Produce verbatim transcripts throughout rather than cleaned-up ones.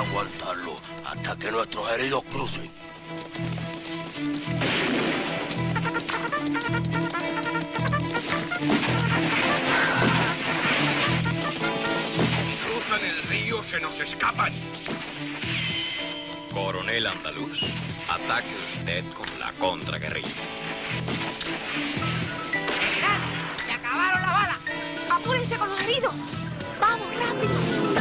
aguantarlo hasta que nuestros heridos crucen. Si cruzan el río, se nos escapan. Coronel Andaluz, ataque usted con la contraguerrilla. ¡Mirad! ¡Se acabaron las balas! ¡Apúrense con los heridos! ¡Vamos, rápido!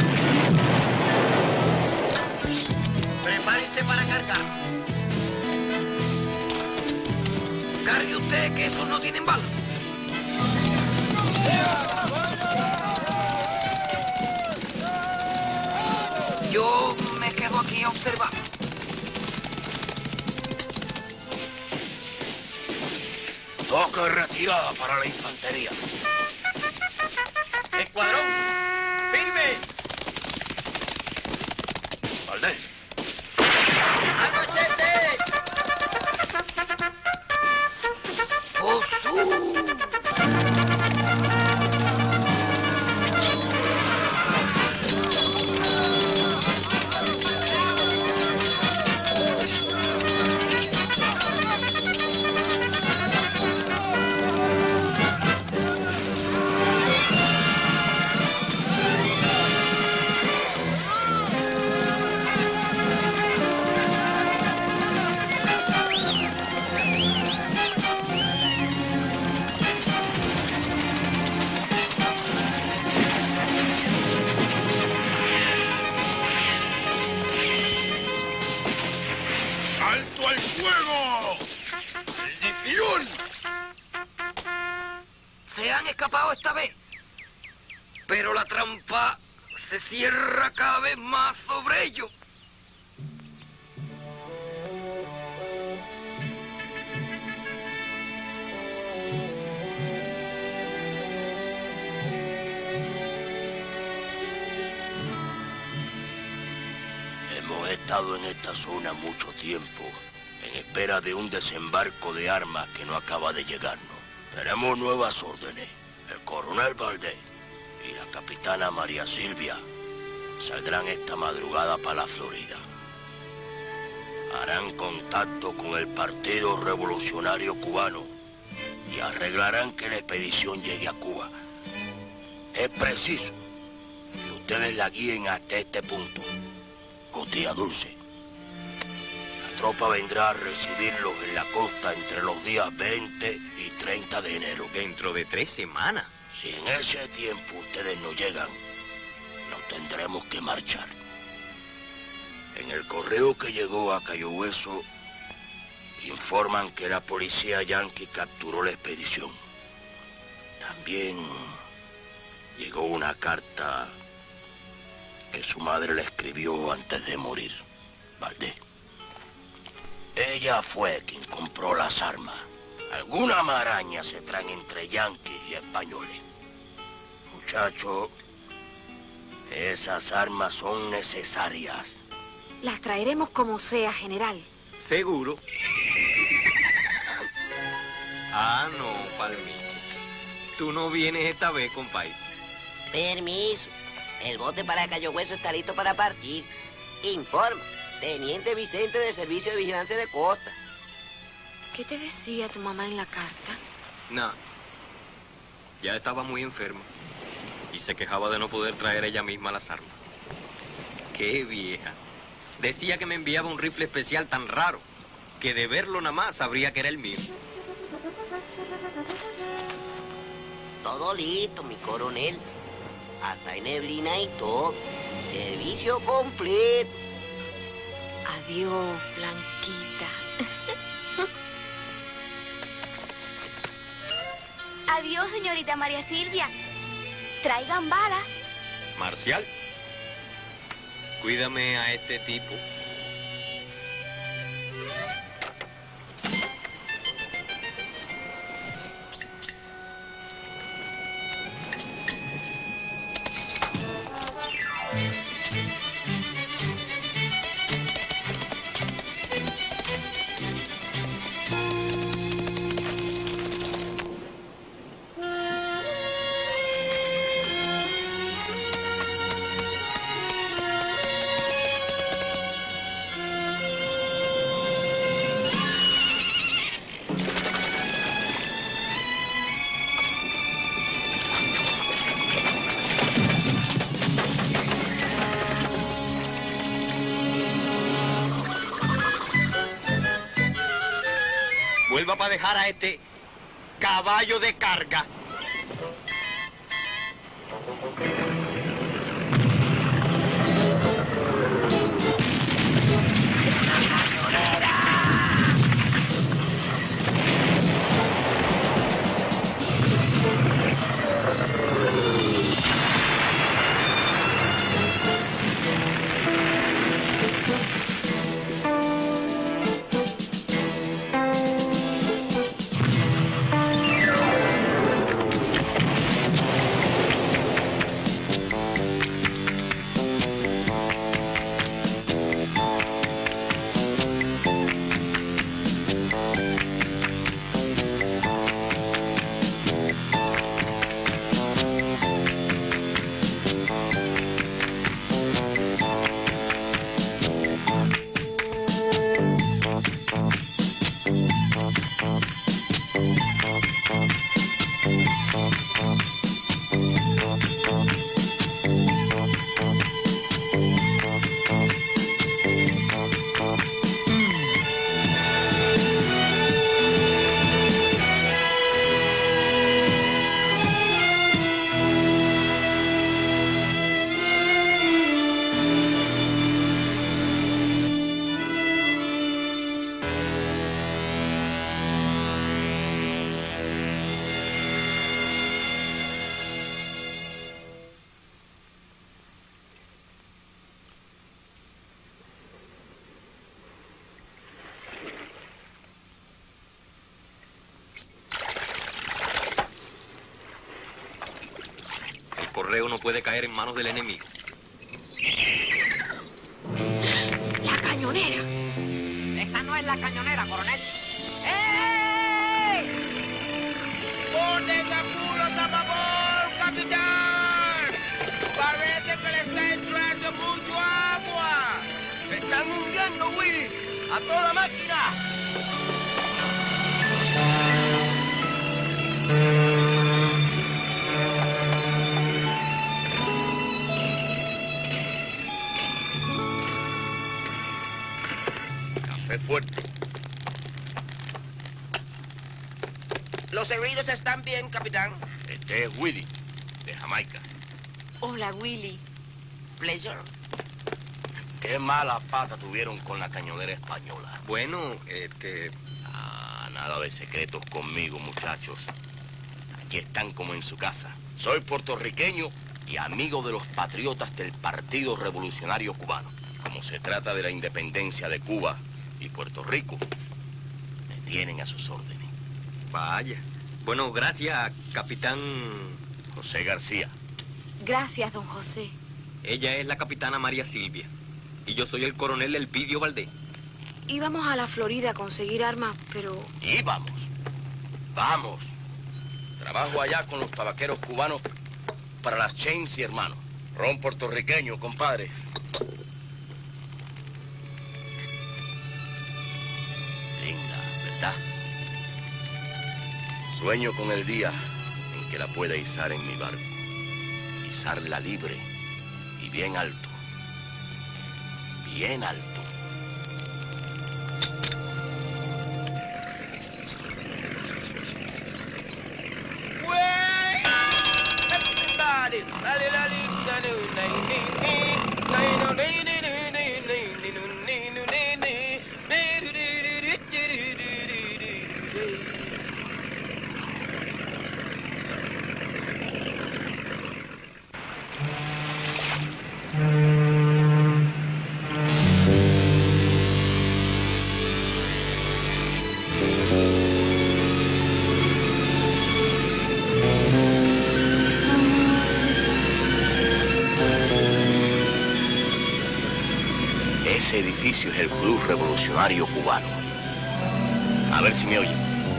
Prepárense para cargar. Cargue usted, que estos no tienen balas. Yo me quedo aquí a observar. Toque retirada para la infantería. Escuadrón, firme. Valdés. ¡Al machete! ¡Osú! ¡Alto al fuego! ¡Maldición! Se han escapado esta vez. Pero la trampa se cierra cada vez más sobre ellos. Hemos estado en esta zona mucho tiempo, en espera de un desembarco de armas que no acaba de llegarnos. Tenemos nuevas órdenes. El coronel Valdés y la capitana María Silvia saldrán esta madrugada para la Florida. Harán contacto con el Partido Revolucionario Cubano y arreglarán que la expedición llegue a Cuba. Es preciso que ustedes la guíen hasta este punto. Oh, tía Dulce. La tropa vendrá a recibirlos en la costa entre los días veinte y treinta de enero. Dentro de tres semanas. Si en ese tiempo ustedes no llegan, nos tendremos que marchar. En el correo que llegó a Cayo Hueso, informan que la policía yanqui capturó la expedición. También llegó una carta que su madre le escribió antes de morir, Valdés. Ella fue quien compró las armas. Alguna maraña se traen entre yanquis y españoles. Muchachos, esas armas son necesarias. Las traeremos como sea, general. ¿Seguro? Ah, no, Palmito. Tú no vienes esta vez, compadre. Permiso. El bote para Cayo Hueso está listo para partir. Informa. Teniente Vicente del Servicio de Vigilancia de Costa. ¿Qué te decía tu mamá en la carta? Nada. Ya estaba muy enferma. Y se quejaba de no poder traer ella misma las armas. ¡Qué vieja! Decía que me enviaba un rifle especial tan raro que de verlo nada más sabría que era el mío. Todo listo, mi coronel. Hasta hay neblina y todo. Servicio completo. Adiós, Blanquita. Adiós, señorita María Silvia. Traigan balas. Marcial, cuídame a este tipo. vuelva para dejar a este caballo de carga. El correo no puede caer en manos del enemigo. La cañonera. Esa no es la cañonera, coronel. ¡Ey! ¡Orden de apuros a favor, capitán! Parece que le está entrando mucho agua. ¡Se están hundiendo, Willy! ¡A toda máquina! Café fuerte. Los heridos están bien, capitán. Este es Willy, de Jamaica. Hola, Willy. Pleasure. Qué mala pata tuvieron con la cañonera española. Bueno, este... Ah, nada de secretos conmigo, muchachos. Aquí están como en su casa. Soy puertorriqueño y amigo de los patriotas del Partido Revolucionario Cubano. Como se trata de la independencia de Cuba y Puerto Rico, me tienen a sus órdenes. Vaya. Bueno, gracias, capitán... José García. Gracias, don José. Ella es la capitana María Silvia. Y yo soy el coronel Elpidio Valdés. Íbamos a la Florida a conseguir armas, pero... Y vamos. Vamos. Trabajo allá con los tabaqueros cubanos para las Chains y hermanos. Ron puertorriqueño, compadre. Linda, ¿verdad? Sueño con el día en que la pueda izar en mi barco. Izarla libre y bien alto. Bien alto. Ese edificio es el Club Revolucionario Cubano. A ver si me oyen.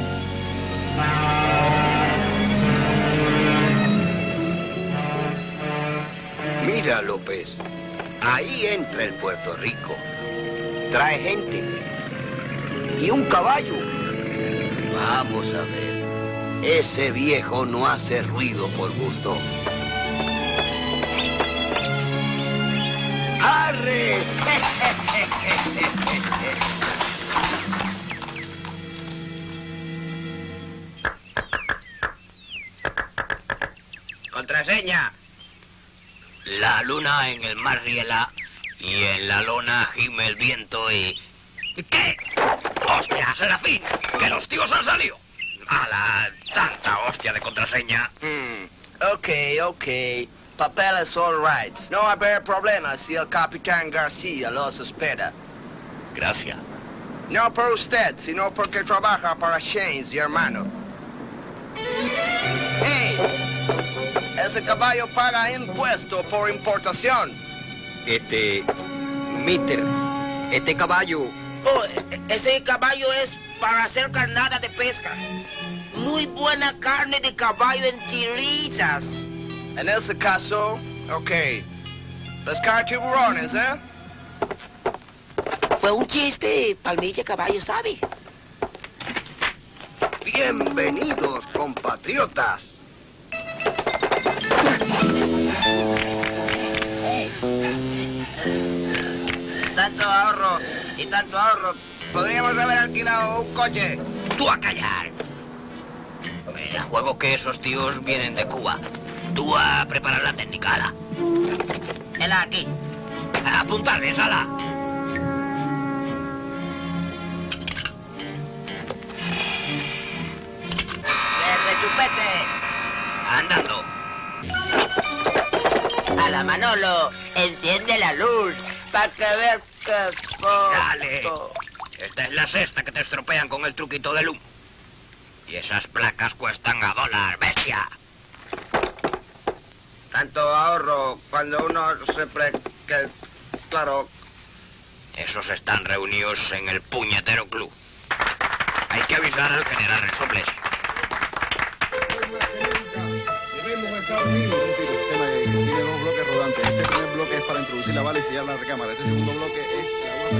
Mira, López, ahí entra el Puerto Rico. Trae gente y un caballo. Vamos a ver. Ese viejo no hace ruido por gusto. ¡Arre! contraseña? La luna en el mar riela y en la lona gime el viento y... ¿Qué? ¡Hostia, Serafín! ¡Que los tíos han salido! ¡A la tanta hostia de contraseña! Hmm, ok, ok. Papeles all right. No va a haber problemas si el capitán García los espera. Gracias. No por usted, sino porque trabaja para Shanes y hermano. ¡Hey! Ese caballo paga impuesto por importación. Este... Mister, este caballo... Oh, ese caballo es para hacer carnada de pesca. Muy buena carne de caballo en tiritas. En ese caso, ok. Pescar tiburones, ¿eh? Fue un chiste, Palmilla Caballo, ¿sabe? Bienvenidos, compatriotas. Tanto ahorro y tanto ahorro. Podríamos haber alquilado un coche. ¡Tú a callar! Me la juego que esos tíos vienen de Cuba. Tú a preparar la técnica, ala. Él aquí. A apuntarles, ala. Verde chupete. Andando. A la Manolo, enciende la luz para que veas que... Dale. Esta es la sexta que te estropean con el truquito de luz. Y esas placas cuestan a dólar, bestia. Tanto ahorro cuando uno se pre... que... claro... Esos están reunidos en el puñetero club. Hay que avisar al general Resobles. Debemos estar vivos, un tiro. Sistema que tiene dos bloques rodantes. Este primer bloque es para introducir la bala y sellar la recámara. Este segundo bloque es la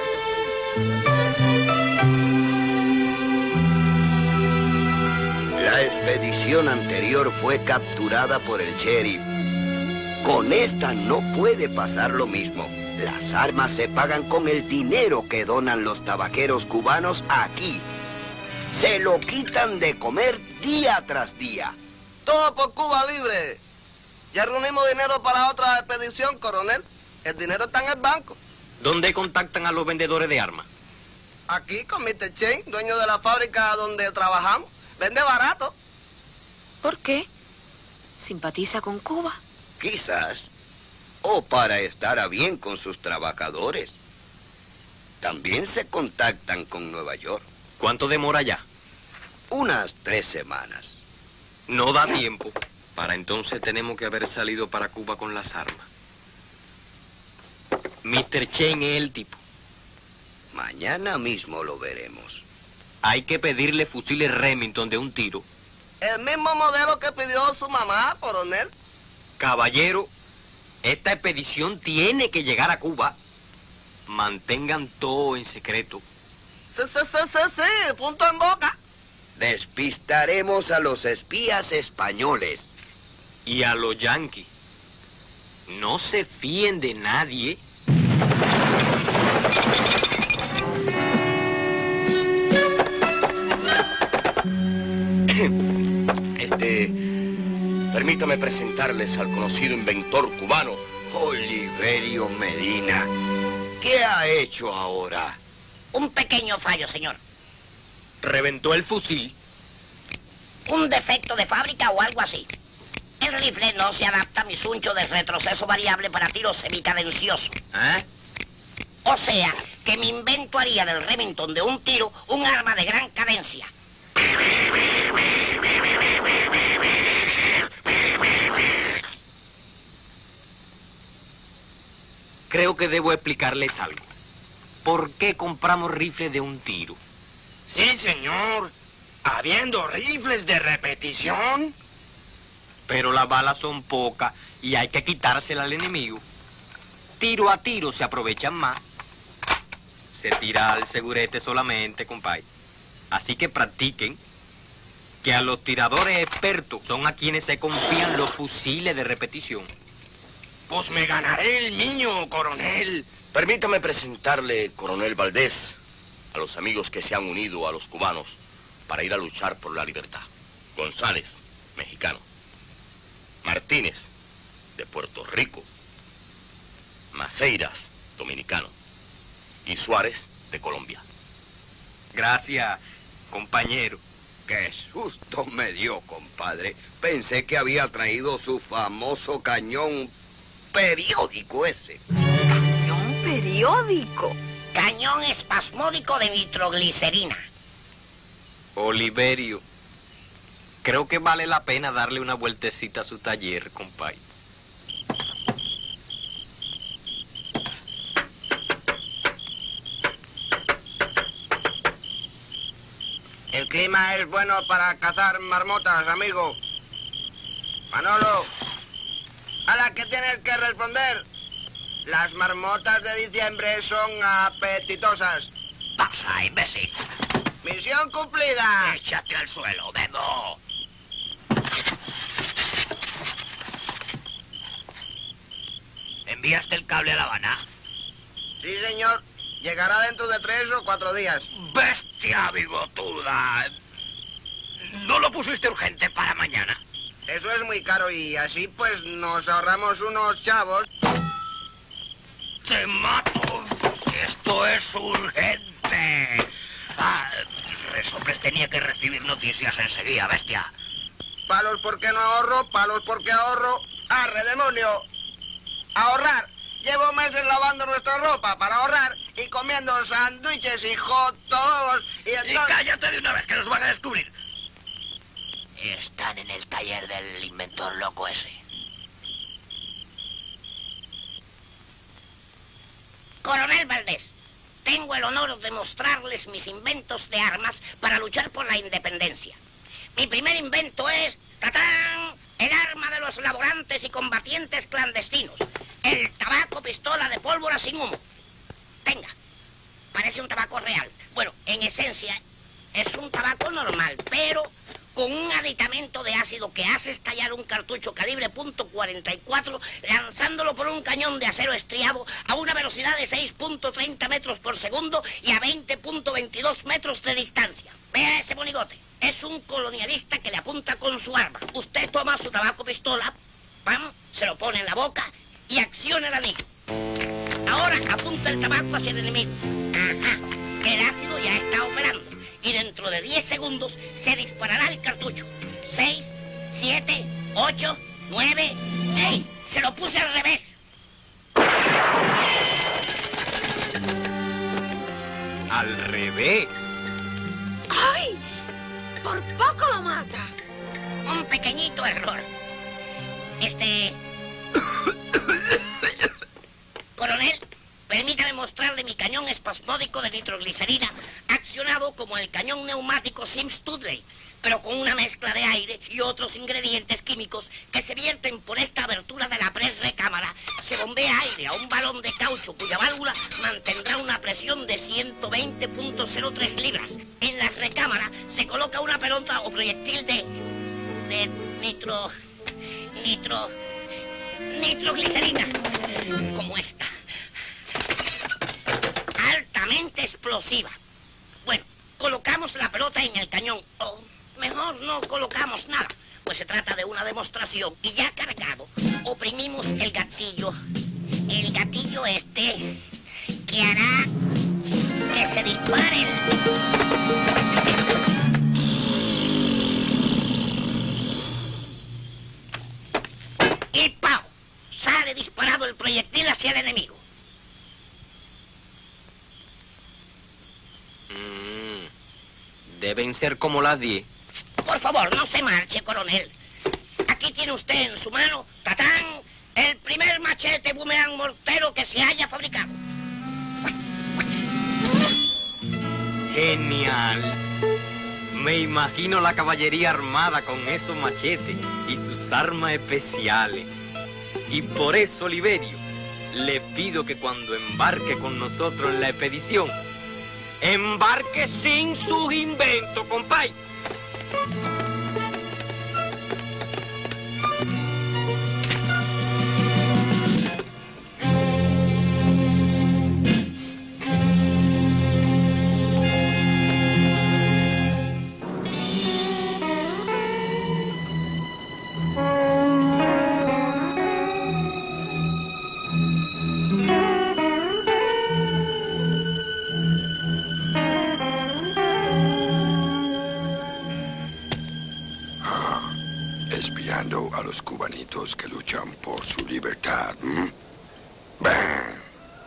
La expedición anterior fue capturada por el sheriff. Con esta no puede pasar lo mismo. Las armas se pagan con el dinero que donan los tabaqueros cubanos aquí. Se lo quitan de comer día tras día. Todo por Cuba Libre. Ya reunimos dinero para otra expedición, coronel. El dinero está en el banco. ¿Dónde contactan a los vendedores de armas? Aquí con mister Chen, dueño de la fábrica donde trabajamos. Vende barato. ¿Por qué? ¿Simpatiza con Cuba? Quizás. O para estar a bien con sus trabajadores. También se contactan con Nueva York. ¿Cuánto demora ya? Unas tres semanas. No da tiempo. Para entonces tenemos que haber salido para Cuba con las armas. mister Chen es el tipo. Mañana mismo lo veremos. Hay que pedirle fusiles Remington de un tiro. El mismo modelo que pidió su mamá, coronel. Caballero, esta expedición tiene que llegar a Cuba. Mantengan todo en secreto. Sí, sí, sí, sí, sí, punto en boca. Despistaremos a los espías españoles. Y a los yanquis. No se fíen de nadie. Este... Permítame presentarles al conocido inventor cubano. Oliverio Medina. ¿Qué ha hecho ahora? Un pequeño fallo, señor. Reventó el fusil. Un defecto de fábrica o algo así. El rifle no se adapta a mi suncho de retroceso variable para tiros semicadenciosos. ¿Eh? O sea, que mi invento haría del Remington de un tiro un arma de gran cadencia. Creo que debo explicarles algo. ¿Por qué compramos rifles de un tiro? Sí, señor. Habiendo rifles de repetición. Pero las balas son pocas y hay que quitárselas al enemigo. Tiro a tiro se aprovechan más. Se tira al segurete solamente, compadre. Así que practiquen. Que a los tiradores expertos son a quienes se confían los fusiles de repetición. Pues me ganaré el niño, coronel. Permítame presentarle, coronel Valdés, a los amigos que se han unido a los cubanos para ir a luchar por la libertad. González, mexicano. Martínez, de Puerto Rico. Maceiras, dominicano. Y Suárez, de Colombia. Gracias, compañero. Qué susto me dio, compadre. Pensé que había traído su famoso cañón periódico ese. ¿Cañón periódico? Cañón espasmódico de nitroglicerina. Oliverio, creo que vale la pena darle una vueltecita a su taller, compadre. El clima es bueno para cazar marmotas, amigo. Manolo, a la que tienes que responder. Las marmotas de diciembre son apetitosas. Pasa, imbécil. Misión cumplida. Échate al suelo, Bebo. ¿Enviaste el cable a La Habana? Sí, señor. Llegará dentro de tres o cuatro días. ¡Bestia bigotuda! ¿No lo pusiste urgente para mañana? Eso es muy caro y así pues nos ahorramos unos chavos. ¡Te mato! ¡Esto es urgente! Ah, Resoples tenía que recibir noticias enseguida, bestia. Palos porque no ahorro, palos porque ahorro. ¡Arre, demonio! ¡Ahorrar! Llevo meses lavando nuestra ropa para ahorrar y comiendo sándwiches y hot dogs y entonces... Y cállate de una vez, que nos van a descubrir. Están en el taller del inventor loco ese. Coronel Valdés, tengo el honor de mostrarles mis inventos de armas para luchar por la independencia. Mi primer invento es, ¡tatán!, el arma de los laborantes y combatientes clandestinos. El tabaco pistola de pólvora sin humo. Tenga, parece un tabaco real. Bueno, en esencia, es un tabaco normal, pero con un aditamento de ácido que hace estallar un cartucho calibre punto cuarenta y cuatro lanzándolo por un cañón de acero estriado a una velocidad de seis punto treinta metros por segundo y a veinte punto veintidós metros de distancia. Vea ese monigote. Es un colonialista que le apunta con su arma. Usted toma su tabaco pistola, ¡pam!, se lo pone en la boca y acciona el anillo. Ahora apunta el tabaco hacia el enemigo. Ajá, el ácido ya está operando. Y dentro de diez segundos se disparará el cartucho. seis, siete, ocho, nueve... ¡Ey! ¡Se lo puse al revés! Al revés. ¡Ay! Por poco lo mata. Un pequeñito error. Este... Coronel, permítame mostrarle mi cañón espasmódico de nitroglicerina, accionado como el cañón neumático Sims Tudley, pero con una mezcla de aire y otros ingredientes químicos que se vierten por esta abertura de la pres-recámara. Se bombea aire a un balón de caucho cuya válvula mantendrá una presión de ciento veinte punto cero tres libras. En la recámara se coloca una pelota o proyectil de... de nitro... nitro... nitroglicerina, como esta. Altamente explosiva. Bueno, colocamos la pelota en el cañón. O mejor no colocamos nada, pues se trata de una demostración. Y ya cargado, oprimimos el gatillo. El gatillo este que hará que se dispare. Y ¡pau! Sale disparado el proyectil hacia el enemigo. Mm, deben ser como las diez. Por favor, no se marche, coronel. Aquí tiene usted en su mano, tatán, el primer machete boomerang mortero que se haya fabricado. Genial. Me imagino la caballería armada con esos machetes y sus armas especiales. Y por eso, Oliverio, le pido que cuando embarque con nosotros en la expedición, embarque sin sus inventos, compay. los cubanitos que luchan por su libertad. ¿Mm? ¡Bam!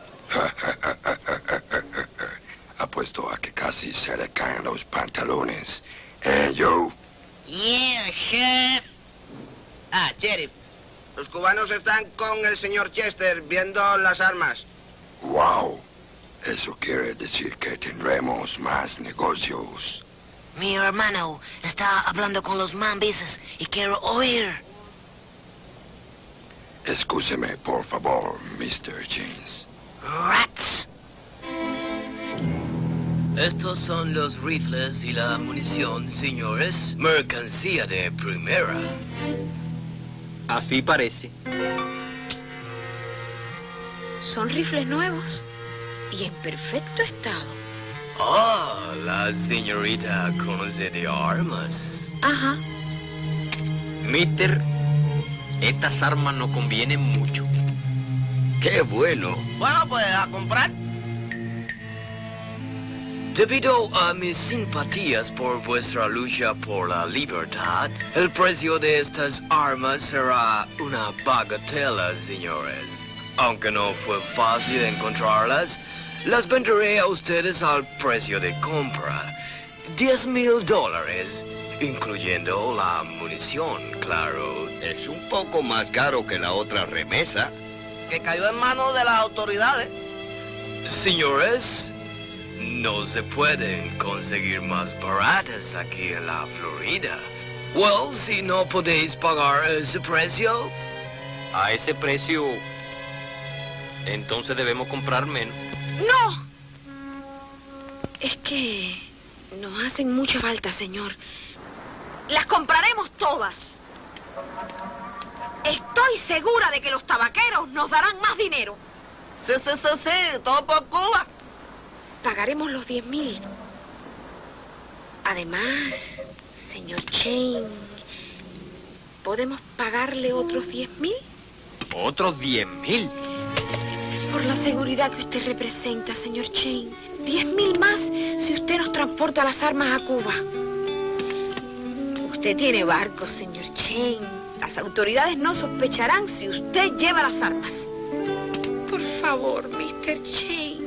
Apuesto a que casi se le caen los pantalones. ¿Eh, Joe? Yeah, chef. Ah, sheriff. Los cubanos están con el señor Chester viendo las armas. Wow. Eso quiere decir que tendremos más negocios. Mi hermano está hablando con los mambises y quiero oír. Excúseme, por favor, mister James. Rats. Estos son los rifles y la munición, señores. Mercancía de primera. Así parece. Son rifles nuevos y en perfecto estado. Ah, la señorita conoce de armas. Ajá. Mister, estas armas no convienen mucho. ¡Qué bueno! Bueno, pues a comprar. Debido a mis simpatías por vuestra lucha por la libertad, el precio de estas armas será una bagatela, señores. Aunque no fue fácil encontrarlas, las venderé a ustedes al precio de compra. Diez mil dólares, incluyendo la munición, claro. Es un poco más caro que la otra remesa. Que cayó en manos de las autoridades. Señores, no se pueden conseguir más baratas aquí en la Florida. Well, si no podéis pagar ese precio... A ese precio, entonces debemos comprar menos. ¡No! Es que nos hacen mucha falta, señor. Las compraremos todas. Estoy segura de que los tabaqueros nos darán más dinero. Sí, sí, sí, sí, todo por Cuba. Pagaremos los diez mil. Además, señor Chain, ¿podemos pagarle otros diez mil? ¿Otros diez mil? Por la seguridad que usted representa, señor Chain. Diez mil más si usted nos transporta las armas a Cuba. Usted tiene barcos, señor Chain. Las autoridades no sospecharán si usted lleva las armas. Por favor, mister Chain.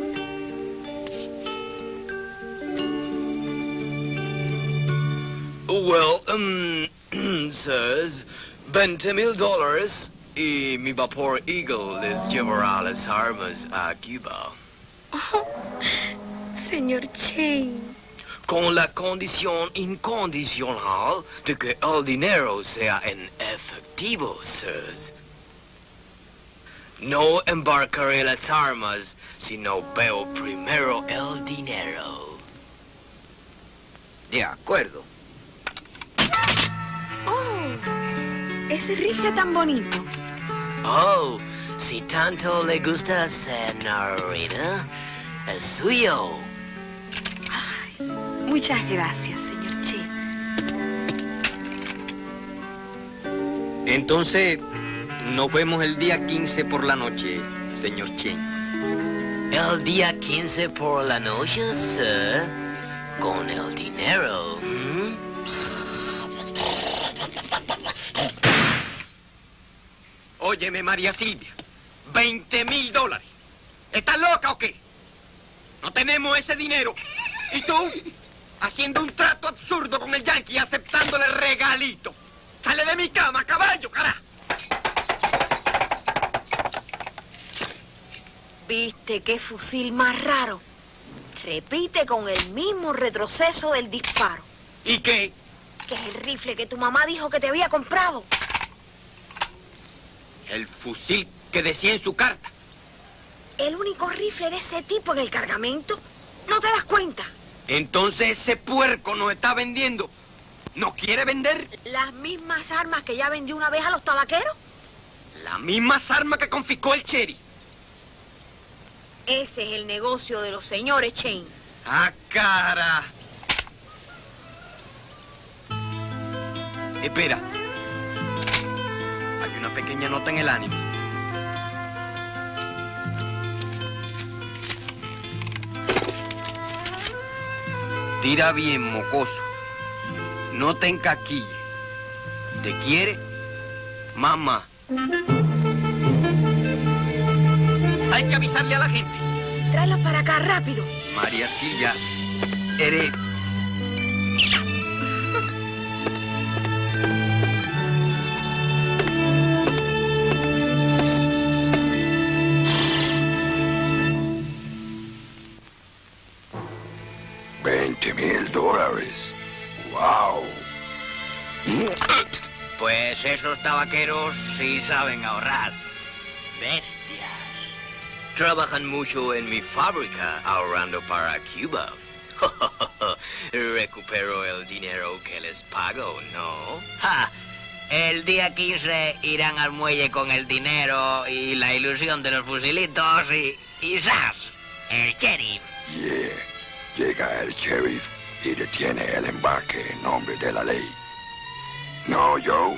Well, um, sirs, veinte mil dólares y mi vapor Eagle les llevará las armas a Cuba. Oh, señor Chain. Con la condición incondicional de que el dinero sea en efectivo, sirs. No embarcaré las armas si no veo primero el dinero. De acuerdo. Oh, ese rifle tan bonito. Oh, si tanto le gusta, señorita, es suyo. Ay, muchas gracias, señor James. Entonces, nos vemos el día quince por la noche, señor Chen. El día quince por la noche, sir, con el dinero. ¿Mm? Óyeme, María Silvia, veinte mil dólares. ¿Estás loca o qué? No tenemos ese dinero. ¿Y tú? Haciendo un trato absurdo con el Yankee, aceptándole regalito. ¡Sale de mi cama, caballo, carajo! ¿Viste qué fusil más raro? Repite con el mismo retroceso del disparo. ¿Y qué? Que es el rifle que tu mamá dijo que te había comprado. El fusil que decía en su carta. El único rifle de ese tipo en el cargamento. ¿No te das cuenta? Entonces ese puerco nos está vendiendo. ¿Nos quiere vender? Las mismas armas que ya vendió una vez a los tabaqueros. Las mismas armas que confiscó el Cherry. Ese es el negocio de los señores Chain. ¡Ah, cara! Espera. Hay una pequeña nota en el ánimo. Tira bien, mocoso. No te encaquille. ¿Te quiere? Mamá. Hay que avisarle a la gente. Tráela para acá, rápido. María Silvia, eres... veinte mil dólares. ¡Wow! Pues esos tabaqueros sí saben ahorrar. Bestias. Trabajan mucho en mi fábrica ahorrando para Cuba. Recupero el dinero que les pago, ¿no? Ja. El día quince irán al muelle con el dinero y la ilusión de los fusilitos y... y ¡zas! El sheriff. Yeah. Llega el sheriff y detiene el embarque en nombre de la ley. ¿No, Joe?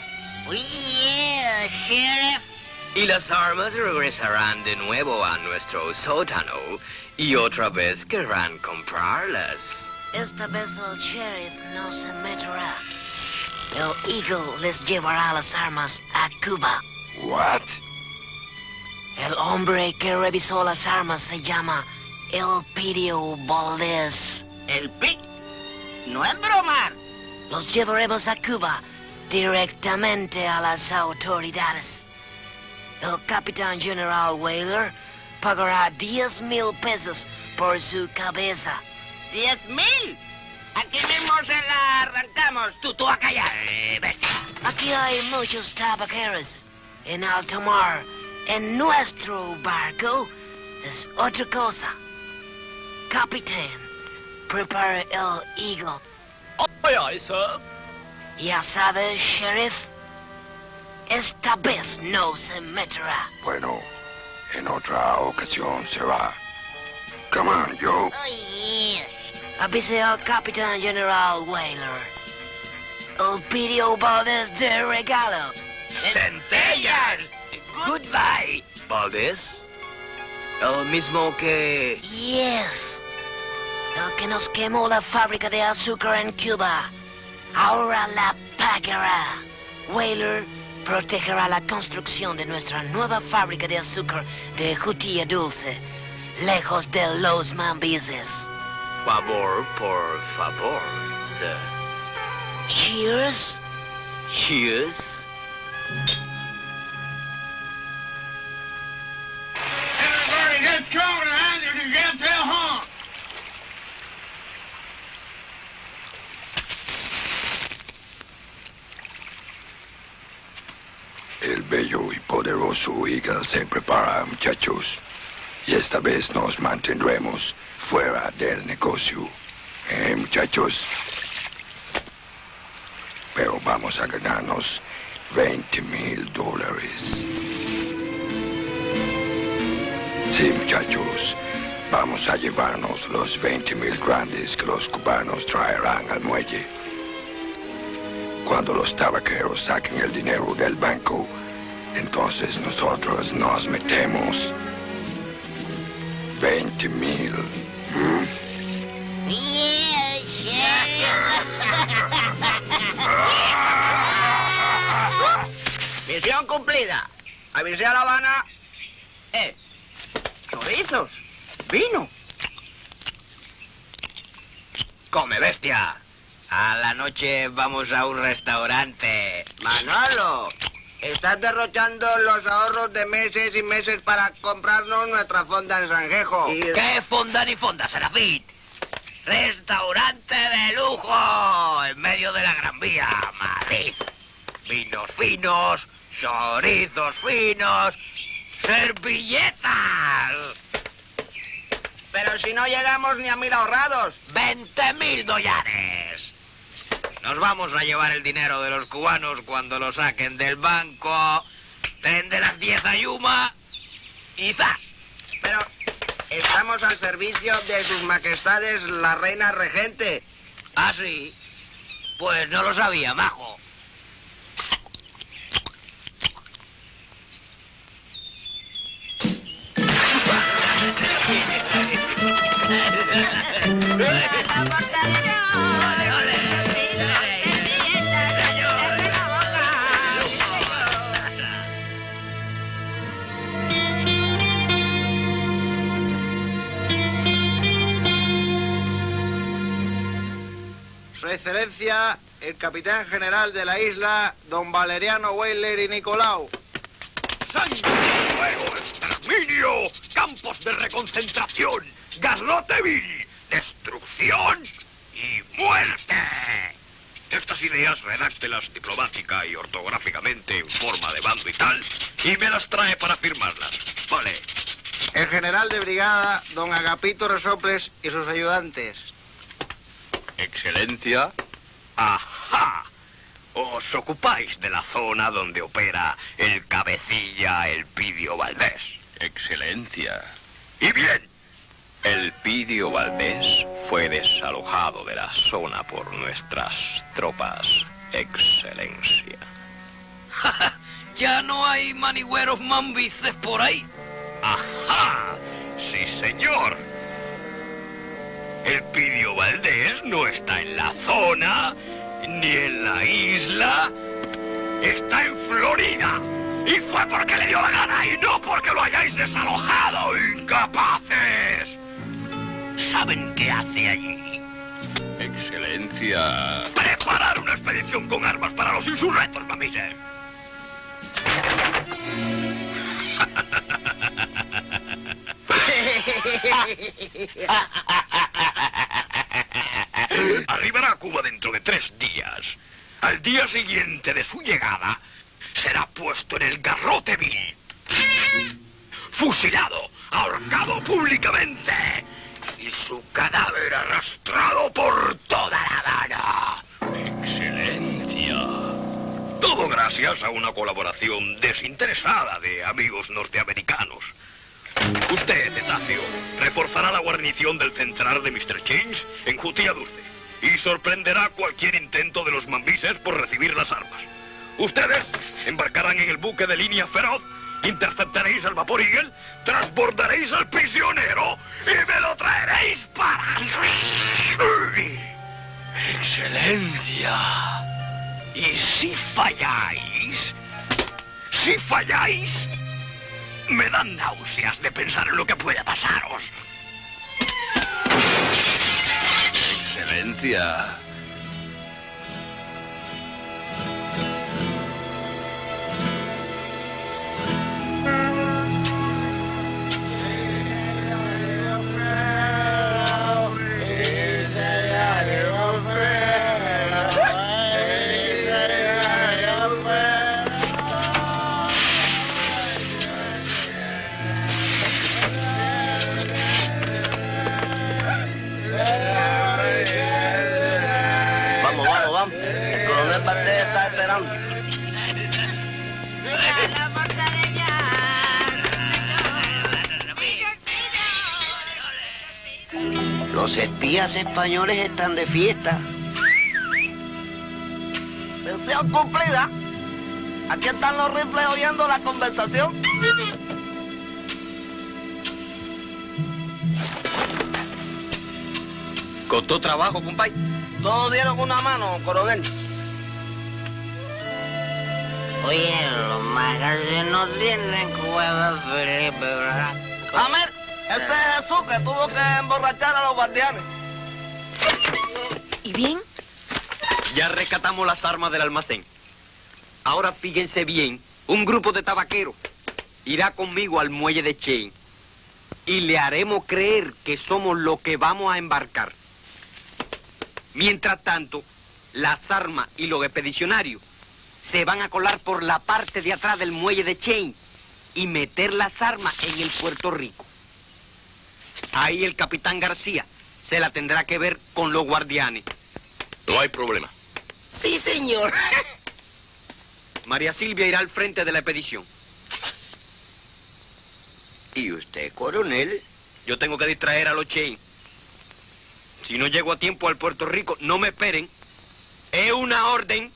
Yeah, sheriff. Y las armas regresarán de nuevo a nuestro sótano y otra vez querrán comprarlas. Esta vez el sheriff no se meterá. El Eagle les llevará las armas a Cuba. What? El hombre que revisó las armas se llama Elpidio Valdez. ¿El Pi? No es broma. Los llevaremos a Cuba directamente a las autoridades. El capitán general Whaler pagará diez mil pesos por su cabeza. ¿Diez mil? Aquí mismo se la arrancamos. Tú, tú a callar, eh, bestia. Aquí hay muchos tabaqueros en alta mar. En nuestro barco es otra cosa. Capitán, prepara el Eagle. Aye, aye, sir. Ya sabes, sheriff, esta vez no se meterá. Bueno, en otra ocasión será. Come on, Joe. Oh, yes. Avise al capitán general Whaler. Elpidio Valdez de regalo. ¡Centellas! Goodbye, Valdez. El mismo que... Yes. El que nos quemó la fábrica de azúcar en Cuba. Ahora la pagará. Whaler protegerá la construcción de nuestra nueva fábrica de azúcar de Jutilla Dulce, lejos de los mambises. Favor por favor, sir. Cheers. Cheers. Everybody gets covered and you can get to home. El bello y poderoso Eagle se prepara, muchachos. Y esta vez nos mantendremos fuera del negocio. ¿Eh, muchachos? Pero vamos a ganarnos veinte mil dólares. Sí, muchachos. Vamos a llevarnos los veinte mil grandes que los cubanos traerán al muelle. Cuando los tabaqueros saquen el dinero del banco, entonces nosotros nos metemos veinte mil. ¿Mm? Yes, Misión cumplida. Avisé a La Habana. Eh, chorizos, vino. Come, bestia. A la noche vamos a un restaurante. Manolo, estás derrochando los ahorros de meses y meses para comprarnos nuestra fonda en Sanjejo. Y... ¿Qué fonda ni fonda, Serafín? Restaurante de lujo en medio de la Gran Vía, Madrid. Vinos finos, chorizos finos, servilletas. Pero si no llegamos ni a mil ahorrados. ¡Veinte mil dollares! Nos vamos a llevar el dinero de los cubanos cuando lo saquen del banco. Tren de las diez a Yuma y ¡zas! Pero estamos al servicio de sus majestades la reina regente. ¿Ah, sí? Pues no lo sabía, majo. excelencia, el capitán general de la isla, don Valeriano Weyler y Nicolau. ¡Sangre, fuego, exterminio! ¡Campos de reconcentración! ¡Garrote vil! ¡Destrucción y muerte! Estas ideas redactelas diplomática y ortográficamente en forma de bando y tal, y me las trae para firmarlas. Vale. El general de brigada, don Agapito Resoples y sus ayudantes. Excelencia. ¡Ajá! Os ocupáis de la zona donde opera el cabecilla Elpidio Valdés. Excelencia. Y bien, Elpidio Valdés fue desalojado de la zona por nuestras tropas. Excelencia. ¿Ya no hay manigüeros mambices por ahí? ¡Ajá! ¡Sí, señor! Elpidio Valdés no está en la zona, ni en la isla. Está en Florida. Y fue porque le dio la gana y no porque lo hayáis desalojado, incapaces. ¿Saben qué hace allí? Excelencia. Preparar una expedición con armas para los insurrectos, mamises. Arribará a Cuba dentro de tres días. Al día siguiente de su llegada, será puesto en el garrote vil. Fusilado, ahorcado públicamente. Y su cadáver arrastrado por toda La Habana. Excelencia. Todo gracias a una colaboración desinteresada de amigos norteamericanos. Usted, Etacio, reforzará la guarnición del central de mister Change en Jutía Dulce y sorprenderá cualquier intento de los mambises por recibir las armas. Ustedes embarcarán en el buque de línea feroz, interceptaréis al vapor Eagle, transbordaréis al prisionero y me lo traeréis para... Excelencia. Y si falláis, si falláis, me dan náuseas de pensar en lo que puede pasaros. Excelencia. Los espías españoles están de fiesta. Misión cumplida. Aquí están los rifles oyendo la conversación. ¿Costó trabajo, compay? Todos dieron una mano, coronel. Oye, los magazines no tienen cueva, Felipe, ¿verdad? A ver, ese es Jesús que tuvo que emborrachar a los guardianes. ¿Y bien? Ya rescatamos las armas del almacén. Ahora fíjense bien, un grupo de tabaqueros irá conmigo al muelle de Chain y le haremos creer que somos los que vamos a embarcar. Mientras tanto, las armas y los expedicionarios se van a colar por la parte de atrás del muelle de Chain y meter las armas en el Puerto Rico. Ahí el capitán García se la tendrá que ver con los guardianes. No hay problema. Sí, señor. María Silvia irá al frente de la expedición. ¿Y usted, coronel? Yo tengo que distraer a los Chain. Si no llego a tiempo al Puerto Rico, no me esperen. Es una orden.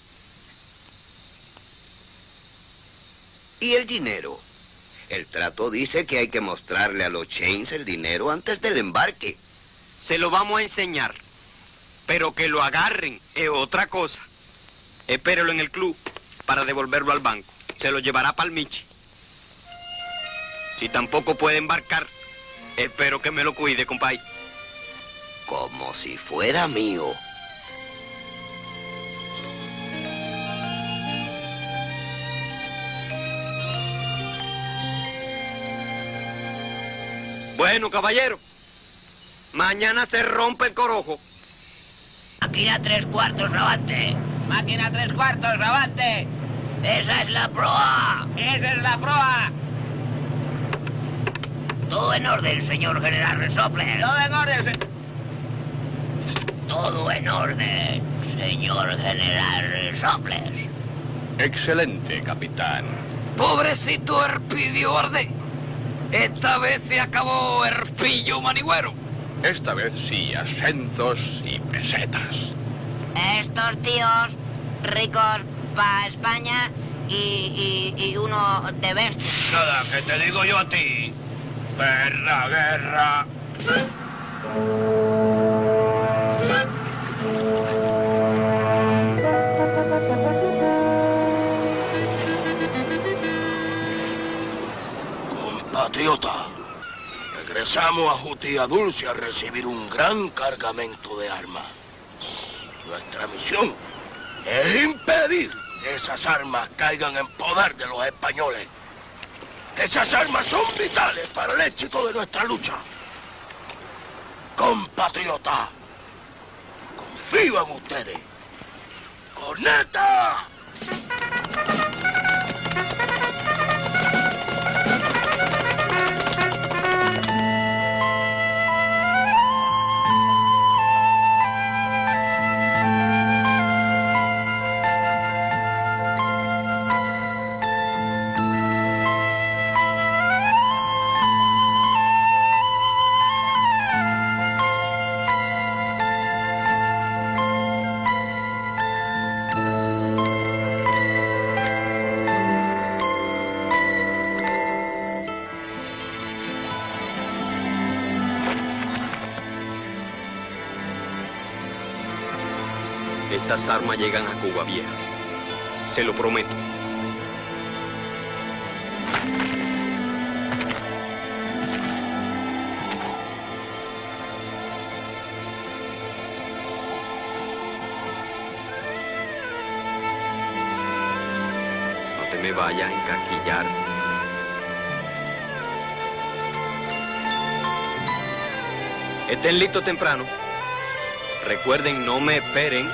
¿Y el dinero? El trato dice que hay que mostrarle a los Chains el dinero antes del embarque. Se lo vamos a enseñar. Pero que lo agarren es otra cosa. Espérelo en el club para devolverlo al banco. Se lo llevará para el Michi. Si tampoco puede embarcar, espero que me lo cuide, compay. Como si fuera mío. Bueno, caballero. Mañana se rompe el corojo. Máquina tres cuartos, avante. Máquina tres cuartos, avante. Esa es la proa. Esa es la proa. Todo en orden, señor general Resople. Todo en orden, se... Todo en orden, señor general Resoples. Excelente, capitán. Pobrecito Erpidio Bardé. Esta vez se acabó Erpillo Manigüero. Esta vez sí, ascensos y pesetas. Estos tíos ricos para España y, y, y uno de bestia. Nada, que te digo yo a ti. Guerra, guerra. Compatriota, regresamos a Jutía Dulce a recibir un gran cargamento de armas. Nuestra misión es impedir que esas armas caigan en poder de los españoles. Esas armas son vitales para el éxito de nuestra lucha. Compatriota, confío en ustedes. ¡Corneta! Esas armas llegan a Cuba Vieja. Se lo prometo. No te me vayas a encasquillar. Estén listos temprano. Recuerden, no me esperen.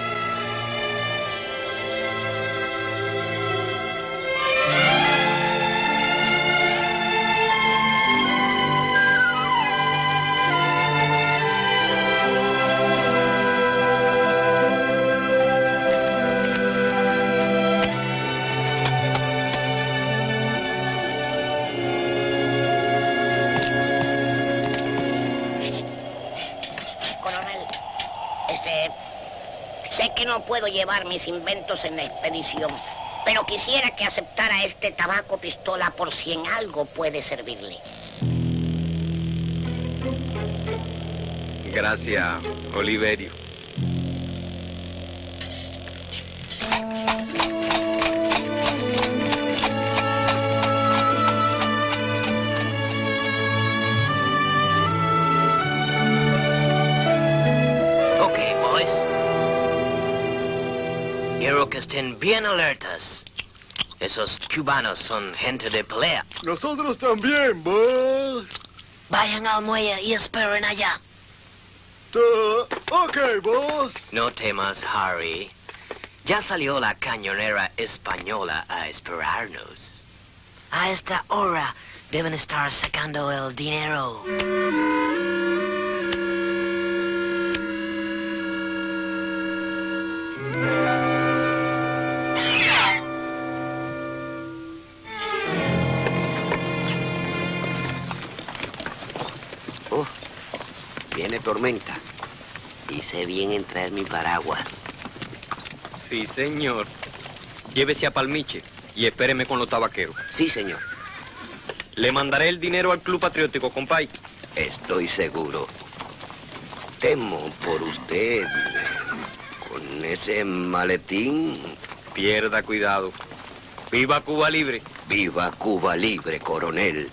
No puedo llevar mis inventos en la expedición, pero quisiera que aceptara este tabaco pistola por si en algo puede servirle. Gracias, Oliverio. Quiero que estén bien alertas. Esos cubanos son gente de pelea. Nosotros también, boss. Vayan al muelle y esperen allá. Uh, ok, boss. No temas, Harry. Ya salió la cañonera española a esperarnos. A esta hora deben estar sacando el dinero. Viene tormenta. Hice bien en traer mi paraguas. Sí, señor. Llévese a Palmiche y espéreme con los tabaqueros. Sí, señor. Le mandaré el dinero al Club Patriótico, compay. Estoy seguro. Temo por usted. Con ese maletín. Pierda cuidado. ¡Viva Cuba Libre! ¡Viva Cuba Libre, coronel!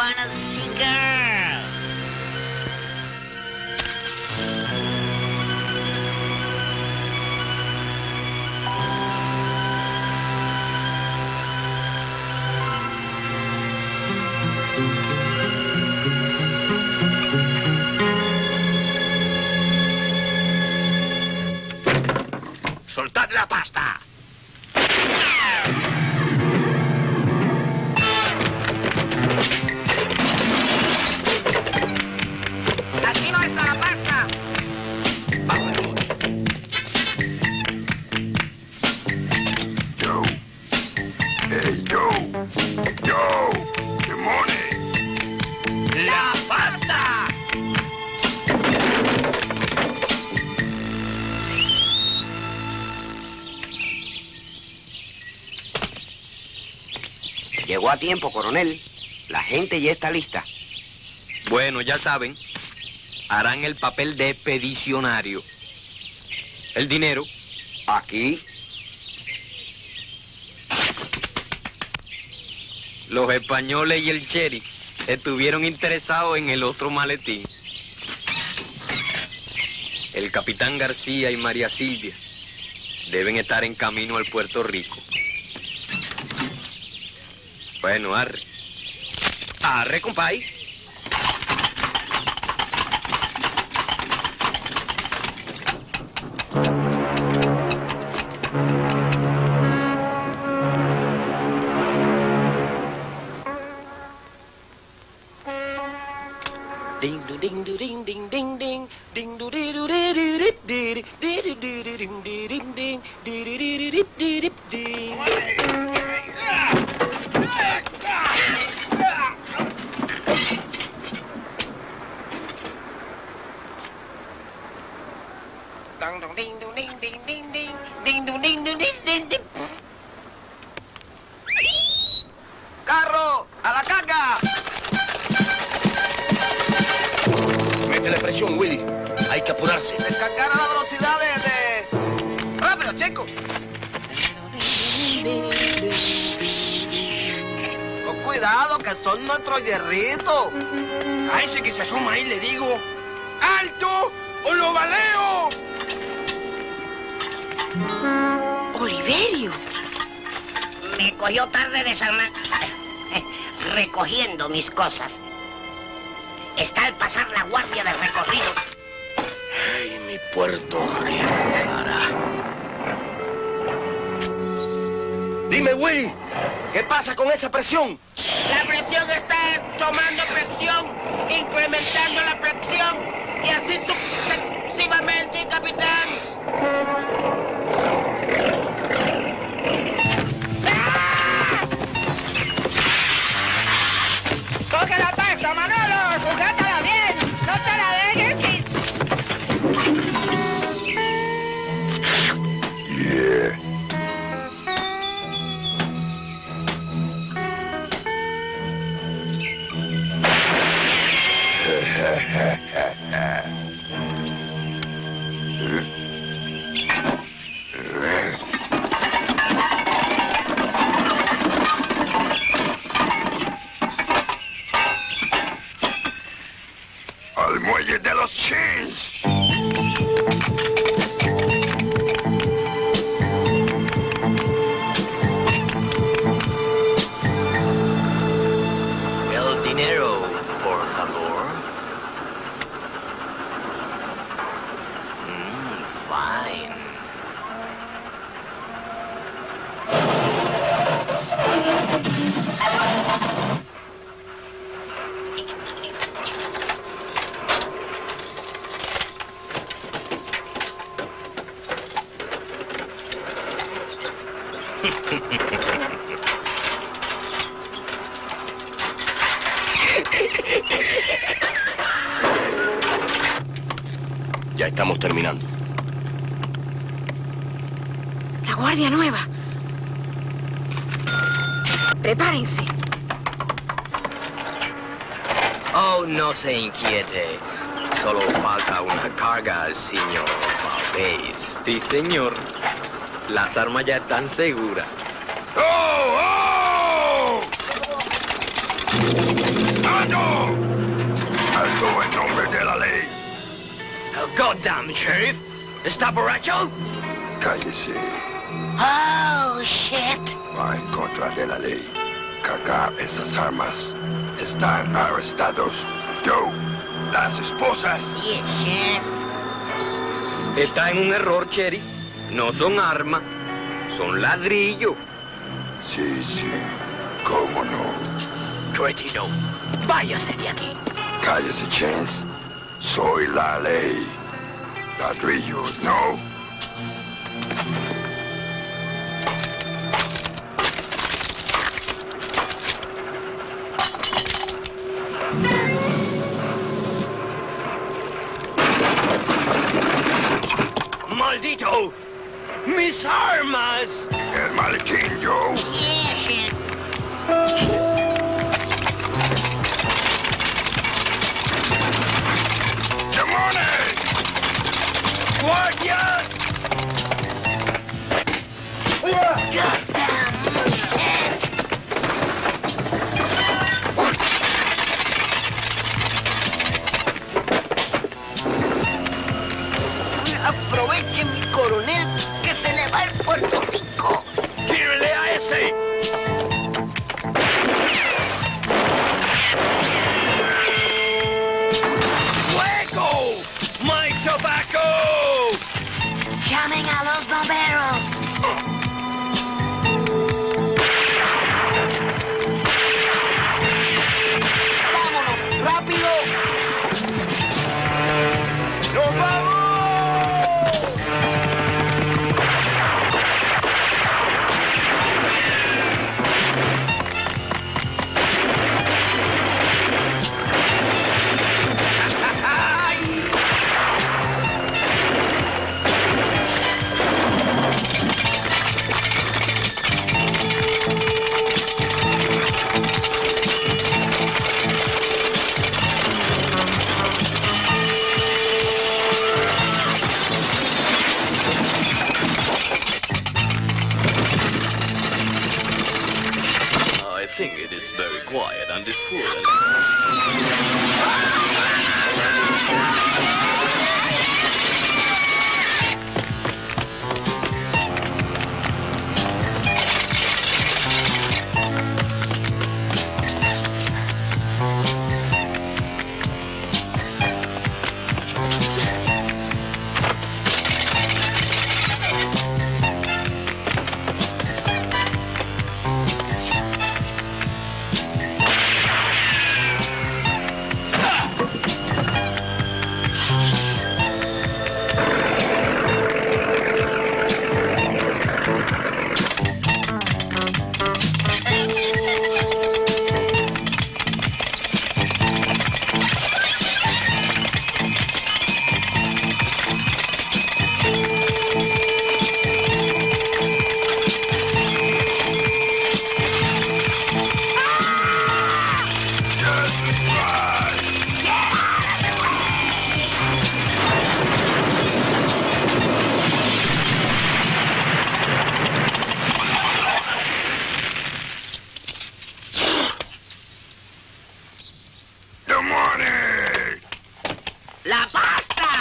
wanna see girl. ¡Soltad la pasta! Aquí no está la pasta. Joe. Hey, Joe. Joe. The money. ¡La pasta! Llegó a tiempo, coronel. La gente ya está lista. Bueno, ya saben, harán el papel de expedicionario. El dinero. Aquí. Los españoles y el sheriff estuvieron interesados en el otro maletín. El capitán García y María Silvia deben estar en camino al Puerto Rico. Bueno, arre. Arre, compay. Ding do ding do ding ding ding ding ding do di do di di di di di di di di ding di ding ding di di di di di di ding. Ding dong ding dong ding ding ding ding ding dong ding dong ding ding ding. ¡Carro! ¡A la carga! Métele presión, Willy. Hay que apurarse. Descargar a la velocidad de... de... ¡Rápido, chico! Con cuidado, que son nuestros hierritos. A ese que se asoma ahí le digo, ¡alto o lo baleo! Oliverio. Me cogió tarde desarmando, recogiendo mis cosas. Está al pasar la guardia de recorrido. Ay, mi Puerto Rico, cara. Dime, Willy, ¿qué pasa con esa presión? La presión está tomando presión, incrementando la presión, y así sucesivamente, capitán. ¡Ah! ¡Coge la pasta, Manolo! ¡Sujétala bien! ¡No te la dejes! Y... Yeah. Al muelle de los Chins. El dinero, por favor. Mm, fine. Ya estamos terminando. La Guardia Nueva. Prepárense. Oh, no se inquiete. Solo falta una carga, señor Valdez. Sí, señor. Las armas ya están seguras. ¡Oh, oh! ¡Alto! ¡Alto en nombre de la ley! Oh, goddamn, Sheriff. ¿Está borracho? Cállese. Oh, shit. Va en contra de la ley. Cargar esas armas. Están arrestados. Joe, las esposas. Yes, Sheriff. Está en un error, Sheriff. No son armas, son ladrillos. Sí, sí. ¿Cómo no? Cretino, váyase de aquí. Cállese, Chance. Soy la ley. Ladrillos, ¿no? ¡Maldito! ¡Mis armas! El maletín, Joe. Yes, Sheriff. ¡Demones! ¡Guardias! Goddamn shit. Aproveche, mi coronel, que se le va el Puerto Rico. ¡Tírele a ese! ¡Fuego! ¡My tobacco! Llamen a los bomberos. ¡Vámonos, rápido! ¡Nos vamos! I think it is very quiet and it poor. ¡La pasta!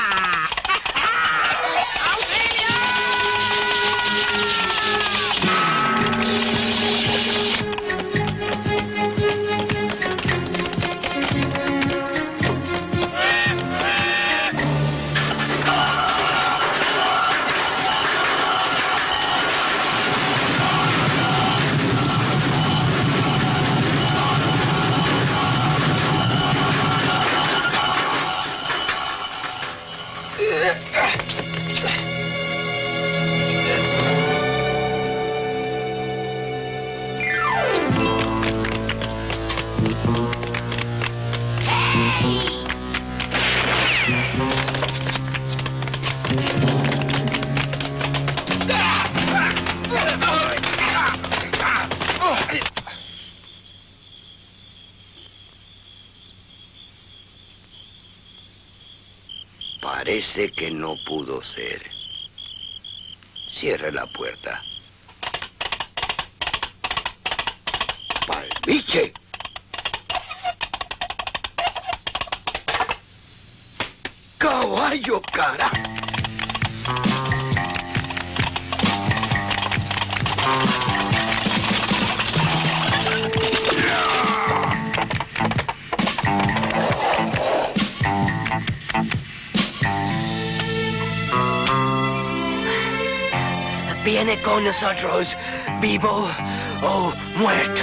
Parece que no pudo ser. Cierre la puerta. ¡Palmiche! caballo, cara! Viene con nosotros, vivo o muerto.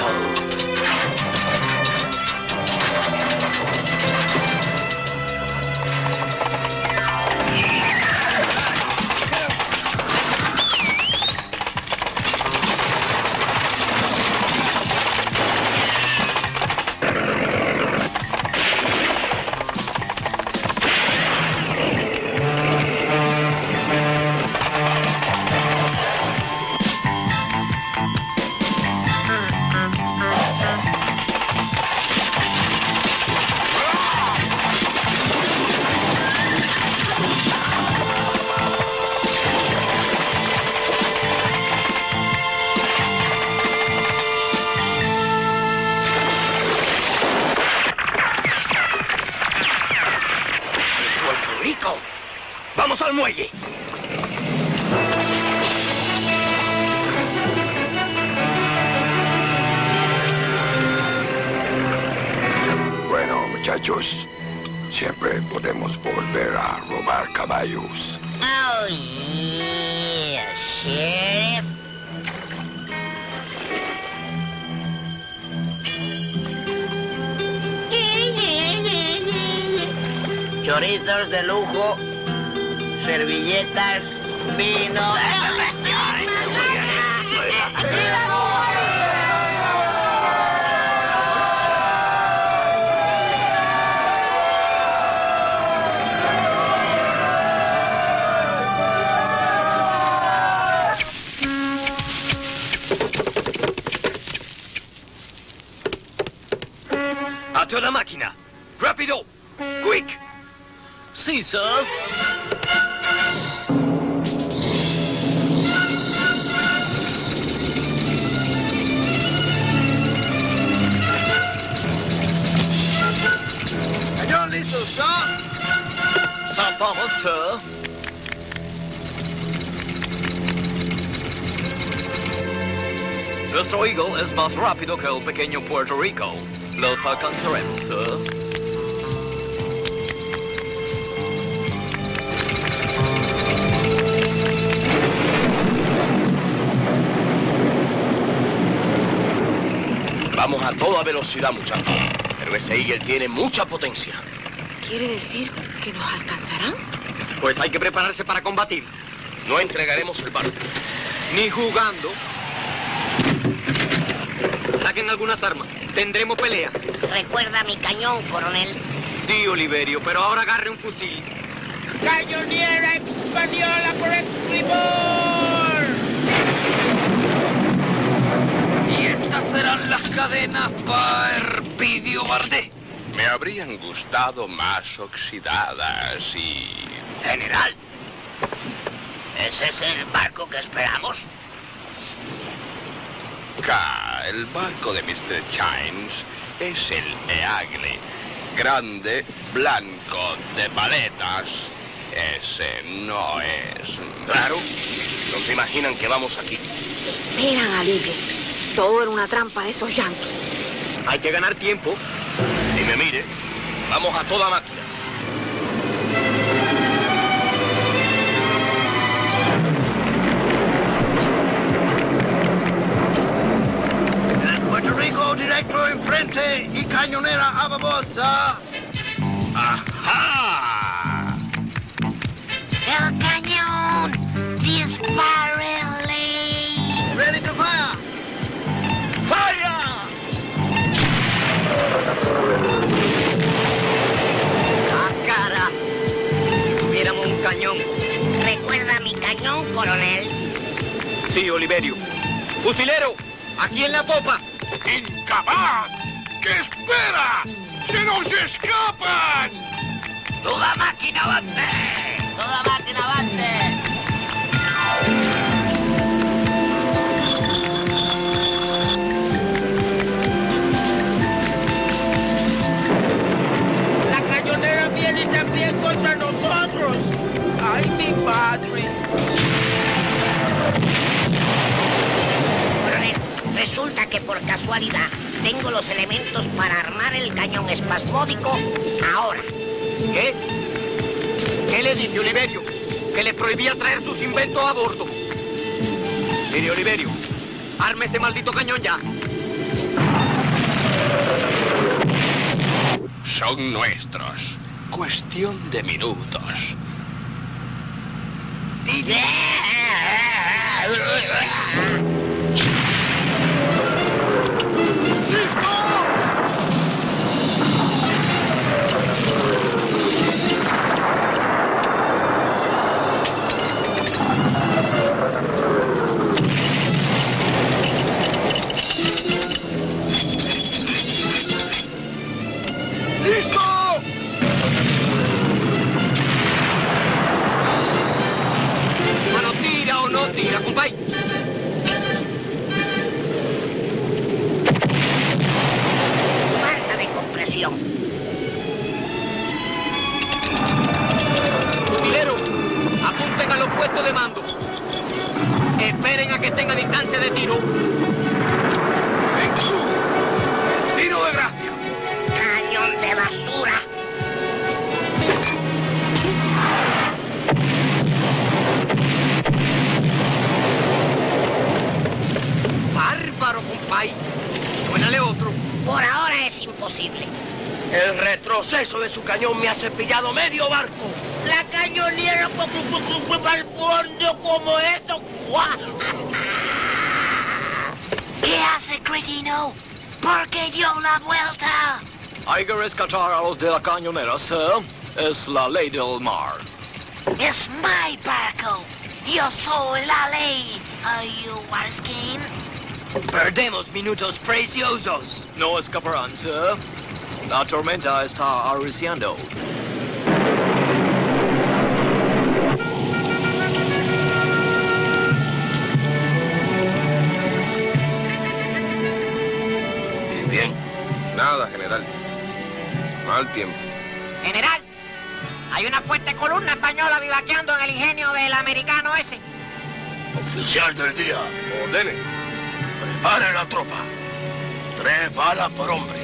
¡Vamos al muelle! Bueno, muchachos, siempre podemos volver a robar caballos. Oh, yeah, Sheriff. Chorizos de lujo, servilletas, vino... ¡A toda máquina! ¡Rápido! ¡Quick! Sí, sir. Cañón listo, sir. Zapamos, sir. Nuestro Eagle es más rápido que el pequeño Puerto Rico. Los alcanzaremos, sir. Vamos a toda velocidad, muchachos. Pero ese Eagle tiene mucha potencia. ¿Quiere decir que nos alcanzarán? Pues hay que prepararse para combatir. No entregaremos el barco. Ni jugando. Saquen algunas armas. Tendremos pelea. ¿Recuerda mi cañón, coronel? Sí, Oliverio, pero ahora agarre un fusil. ¡Cañonera española por Excalibur! Y estas serán las cadenas para Herpidio Bardé. Me habrían gustado más oxidadas y... General, ¿ese es el barco que esperamos? K, el barco de mister Chines es el Eagle. Grande, blanco, de paletas. Ese no es... Claro, no se imaginan que vamos aquí. Esperan, Alivio. Todo era una trampa de esos yanquis. Hay que ganar tiempo. Y me mire, vamos a toda máquina. Puerto Rico directo enfrente y cañonera a babosa. ¡Ajá! ¡El cañón! ¡Dispárele! Ready to fire. ¡Fire! ¡Ah, cara! Si tuviéramos un cañón. ¿Recuerda mi cañón, coronel? Sí, Oliverio. ¡Fusilero! ¡Aquí en la popa! ¡Incapaz! ¿Qué espera? ¡Se nos escapan! ¡Toda máquina avante! ¡Toda máquina avante! ¡La cañonera viene también contra nosotros! por casualidad, tengo los elementos para armar el cañón espasmódico ahora. ¿Qué? ¿Qué le dice Oliverio? Que le prohibía traer sus inventos a bordo. Mire, Oliverio, arme ese maldito cañón ya. Son nuestros. Cuestión de minutos. Tira, compay. Falta de compresión. Fusilero, apunten a los puestos de mando. Esperen a que estén a distancia de tiro. Tiro de gracia. Cañón de basura. Bárbaro, compay. Suénale otro. Por ahora es imposible. El retroceso de su cañón me ha cepillado medio barco. La cañonera fue al fondo como eso. ¿Qué hace, cretino? ¿Por qué dio la vuelta? Hay que rescatar a los de la cañonera, sir. Es la ley del mar. Es mi barco. Yo soy la ley. Are you Warskin? Perdemos minutos preciosos. No escaparán, sir. La tormenta está arreciando. ¿Y bien? Nada, general. Mal tiempo. General, hay una fuerte columna española vivaqueando en el ingenio del americano ese. Oficial del día. Ordene. Prepare la tropa. Tres balas por hombre.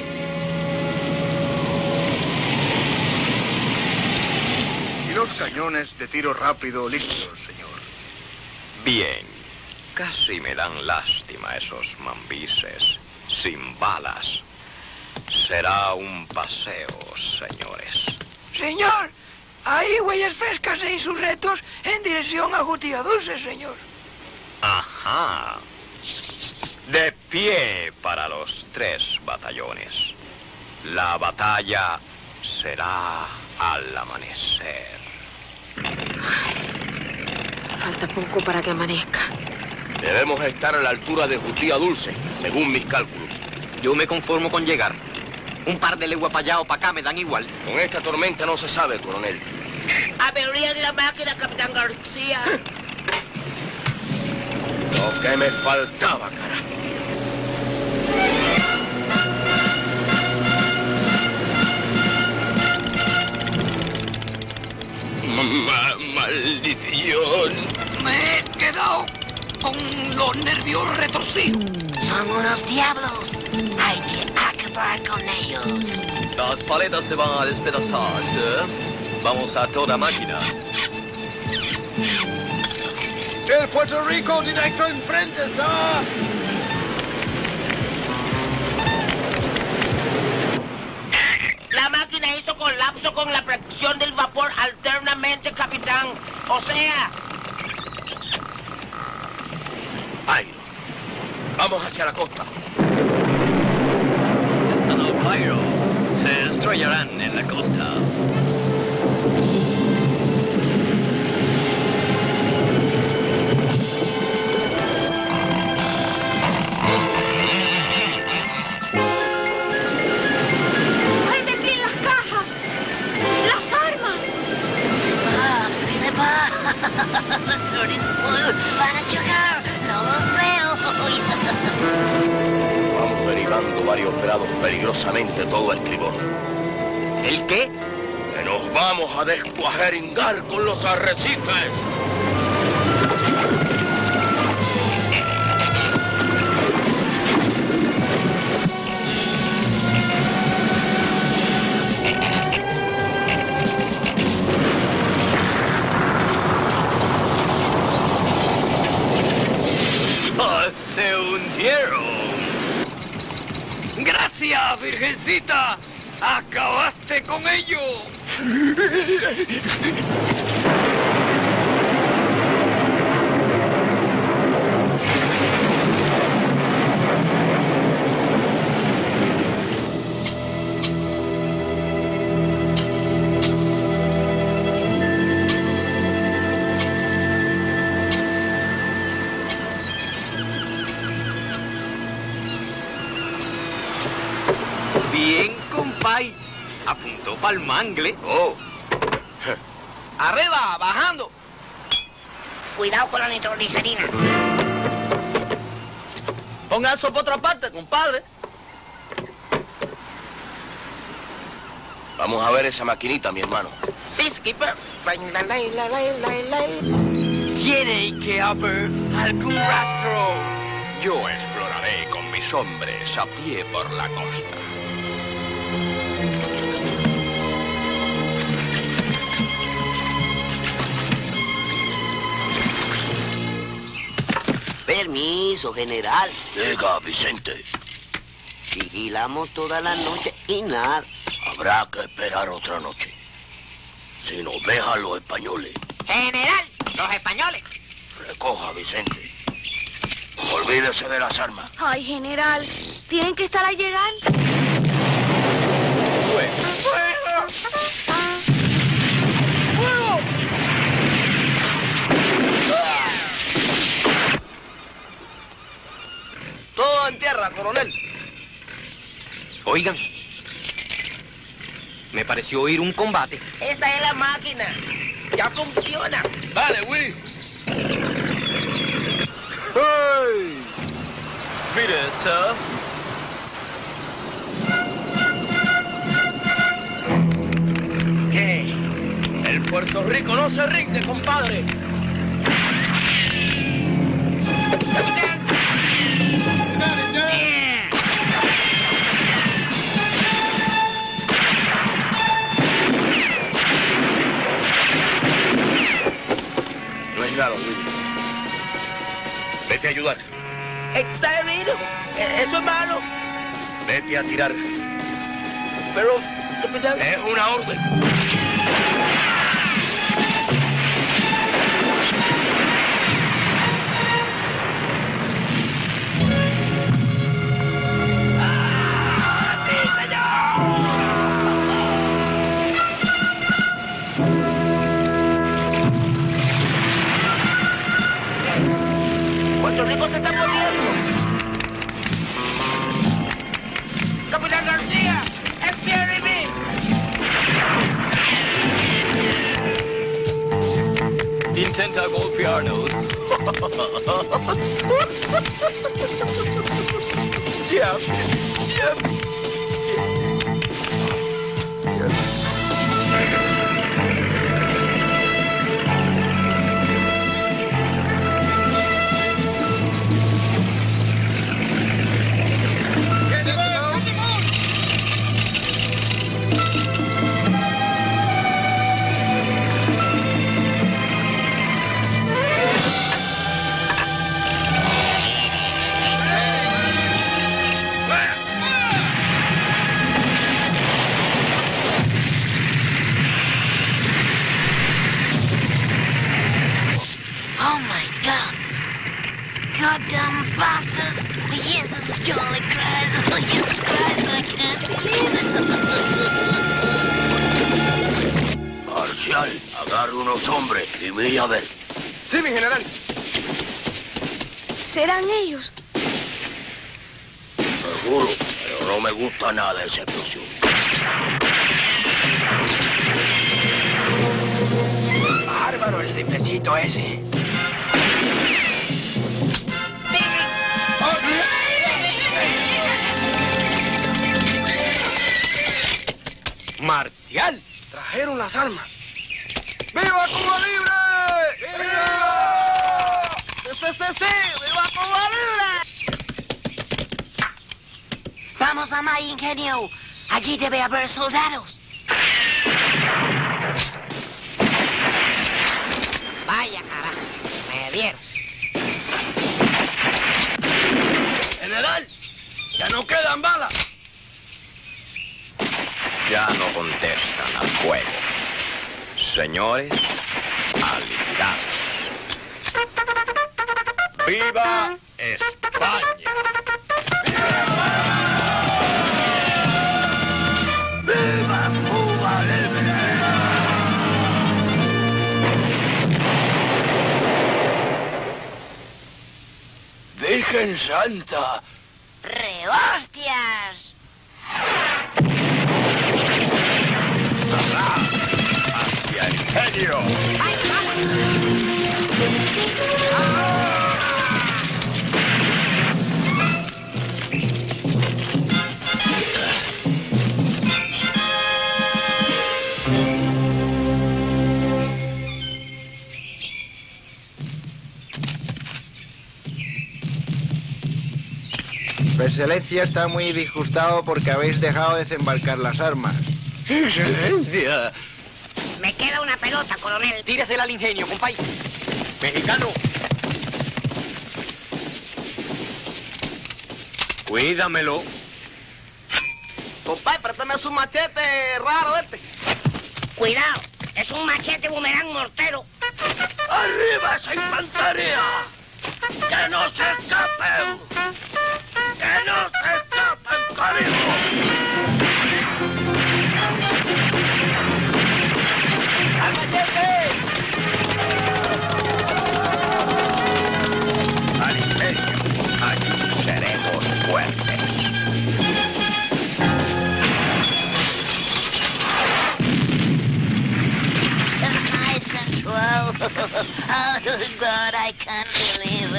Y los cañones de tiro rápido listos, señor. Bien. Casi me dan lástima esos mambises. Sin balas. Será un paseo, señores. Señor, hay huellas frescas e insurrectos en dirección a Jutía Dulce, señor. Ajá. De pie para los tres batallones. La batalla será al amanecer. Falta poco para que amanezca. Debemos estar a la altura de Jutía Dulce, según mis cálculos. Yo me conformo con llegar. Un par de leguas para allá o para acá me dan igual. Con esta tormenta no se sabe, coronel. Avería de la máquina, capitán García. Lo que me faltaba, cara. Ma maldición. Me he quedado con los nervios retorcidos. Son unos diablos. Hay que acabar con ellos. Las paletas se van a despedazar, sir. Vamos a toda máquina. El Puerto Rico directo enfrente, sir. La máquina hizo colapso con la presión del vapor alternamente, capitán. O sea... Ay, vamos hacia la costa. Están al fire. Se estrellarán en la costa. Van a chocar, no los veo. Vamos derivando varios grados peligrosamente todo a estribor. ¿El qué? Que nos vamos a descuajeringar con los arrecifes. Gracias, Virgencita. Acabaste con ello. Bien, compay. Apuntó pa'l mangle. Oh. Arriba, bajando. Cuidado con la nitroglicerina. Ponga eso por otra parte, compadre. Vamos a ver esa maquinita, mi hermano. Sí, skipper. Tiene que haber algún rastro. Yo exploraré con mis hombres a pie por la costa. Permiso, general. Diga, Vicente. Vigilamos toda la noche y nada. Habrá que esperar otra noche. Si nos dejan los españoles. General, los españoles. Recoja, Vicente. Olvídese de las armas. Ay, general, tienen que estar al llegar. ¡Fuego! ¡Fuego! ¡Fuego! Todo en tierra, coronel. Oigan, me pareció oír un combate. Esa es la máquina. Ya funciona. Vale, Willy. ¡Hey! Mire, sir. ¿Qué? El Puerto Rico no se rinde, compadre. ¡Capitán! No es nada, Willy. Vete a ayudar. ¿Está herido? ¿Eso es malo? Vete a tirar. Pero, capitán... Es una orden. Puerto Rico se está moviendo. Capitán García, espéreme. Intenta golpearnos. Ya, ya. Oh my God! Goddamn bastards! Jesus, Jolly Christ! Oh, Jesus Christ, I can't believe it! Marcial, agarra unos hombres y ve a ver. Sí, mi general. ¿Serán ellos? Seguro, pero no me gusta nada esa explosión. Bárbaro el riflecito ese. Marcial. Trajeron las armas. ¡Viva Cuba Libre! ¡Viva! ¡Sí, sí, sí! ¡Viva Cuba Libre! Vamos a My Ingenio. Allí debe haber soldados. Vaya carajo, me dieron. General, ya no quedan balas. Ya no contestan al fuego. Señores, aliviados. ¡Viva España! ¡Viva Cuba libre! ¡Virgen Santa! ¡Rehostias! ¡Hacia el genio! Su Excelencia está muy disgustado porque habéis dejado desembarcar las armas. ¡Excelencia! Me queda una pelota, coronel. Tíresela al ingenio, compay. Mexicano. Cuídamelo. Compadre, préstame su machete raro este. Cuidado, es un machete boomerang mortero. ¡Arriba esa infantería! ¡Que no se escapen! ¡Que no se escapen, carajo! ¡Al machete! ¡Al imperio! Aquí seremos fuertes. Hi, Central. Oh, God, I can't believe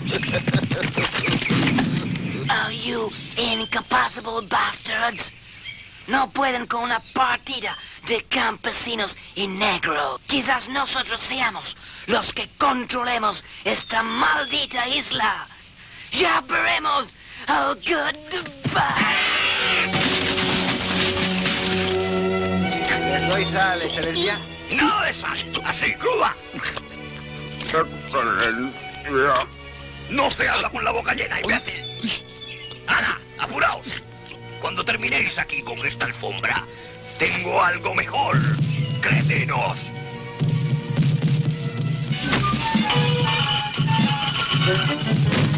it. Oh, you incapacitable bastards. No pueden con una partida de campesinos y negro. Quizás nosotros seamos los que controlemos esta maldita isla. Ya veremos. Oh, goodbye. ¿Les doy sal, Excelencia? ¡No es sal! ¡Así, cruda! No se habla con la boca llena, imbécil. ¡Ana, apuraos! Cuando terminéis aquí con esta alfombra, tengo algo mejor. ¡Créenos! Thank you.